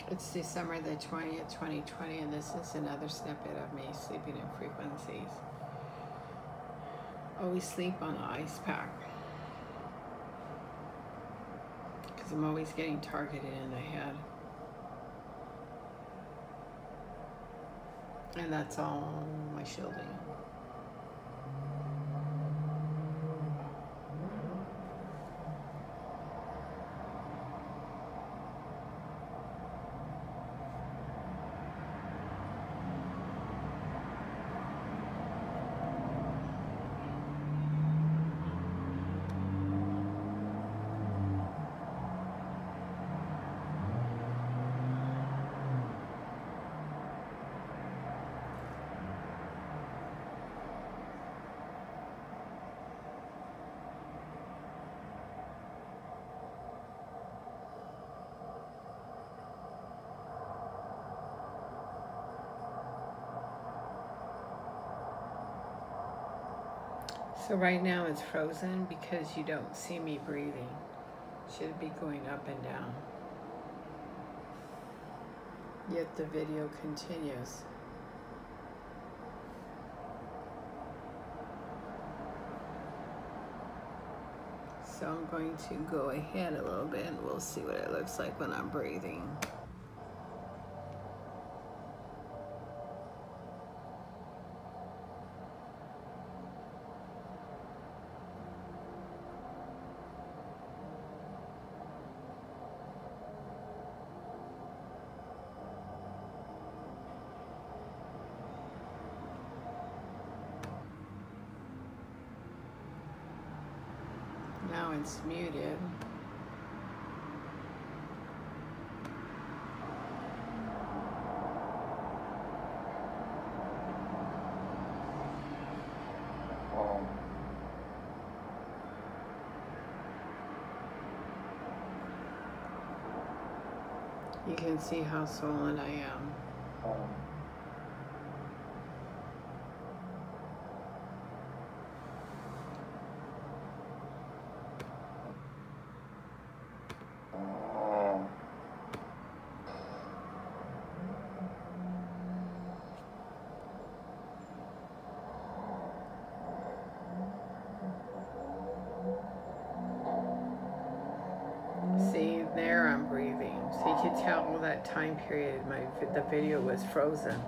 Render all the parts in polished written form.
It's December the 20th, 2020, and this is another snippet of me sleeping in frequencies. Always sleep on an ice pack, because I'm always getting targeted in the head. And that's all my shielding. So right now it's frozen because you don't see me breathing. Should be going up and down. Yet the video continues. So I'm going to go ahead a little bit and we'll see what it looks like when I'm breathing. Now it's muted. You can see how swollen I am. See, there I'm breathing. So you can tell that time period the video was frozen.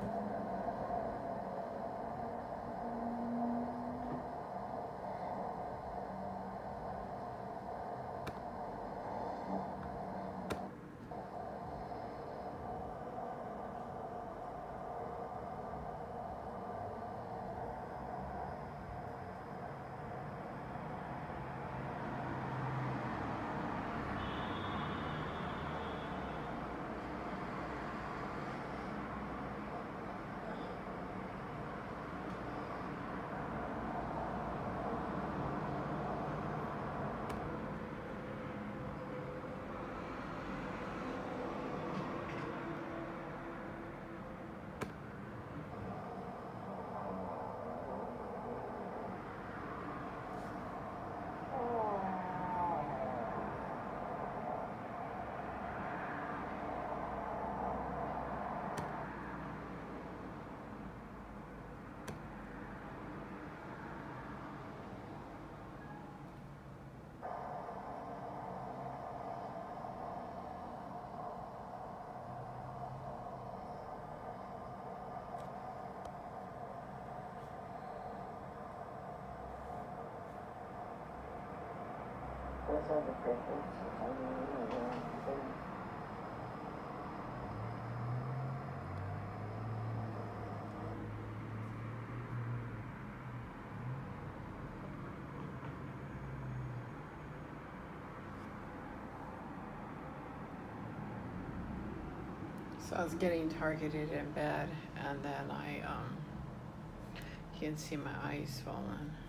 So I was getting targeted in bed, and then you can see my eyes swollen.